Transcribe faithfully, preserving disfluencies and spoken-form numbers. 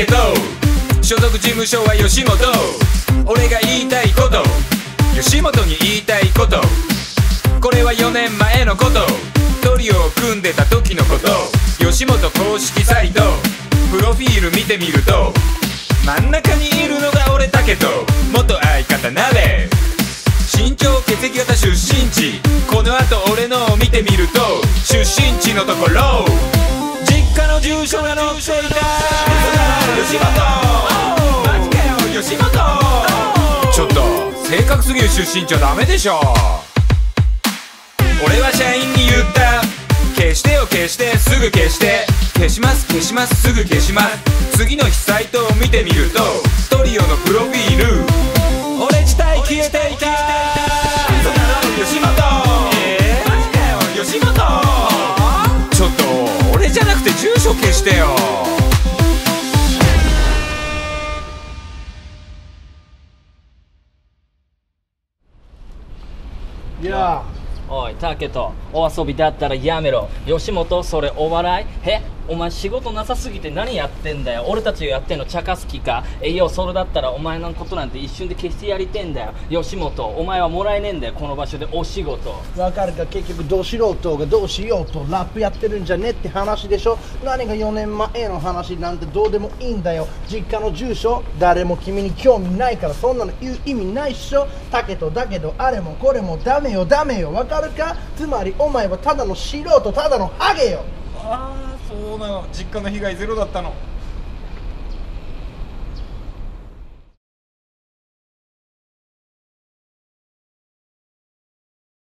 武人、所属事務所は吉本。俺が言いたいこと、吉本に言いたいこと、これはよねんまえのこと。トリオを組んでた時のこと。吉本公式サイトプロフィール見てみると、真ん中にいるのが俺武人、元相方鍋、身長血液型出身地。この後俺のを見てみると、出身地のところ実家の住所が載っていた。吉本マジかよ吉本。ちょっと正確すぎる出身地はダメでしょ。俺は社員に言った、消してよ消してすぐ消して、消します消しますすぐ消します。次の日サイトを見てみると、トリオのプロフィール俺自体消えていた。そんなの吉本、えー、マジかよ吉本。ちょっと俺じゃなくて住所消してよ。 いやおいタケト、お遊びだったらやめろ。吉本それお笑い？えお前仕事なさすぎて何やってんだよ。俺たちがやってんの茶化す気か。えいよそれだったらお前のことなんて一瞬で消してやりてんだよ。吉本お前はもらえねえんだよ、この場所でお仕事。 わかるか。結局ど素人がどうしようとラップやってるんじゃねって話でしょ。何がよねんまえの話なんてどうでもいいんだよ。実家の住所誰も君に興味ないから、そんなの言う意味ないっしょ。だけどだけどあれもこれもダメよダメよ。わかるか。つまりお前はただの素人、ただのハゲよ。 ああそうなの、実家の被害ゼロだったの。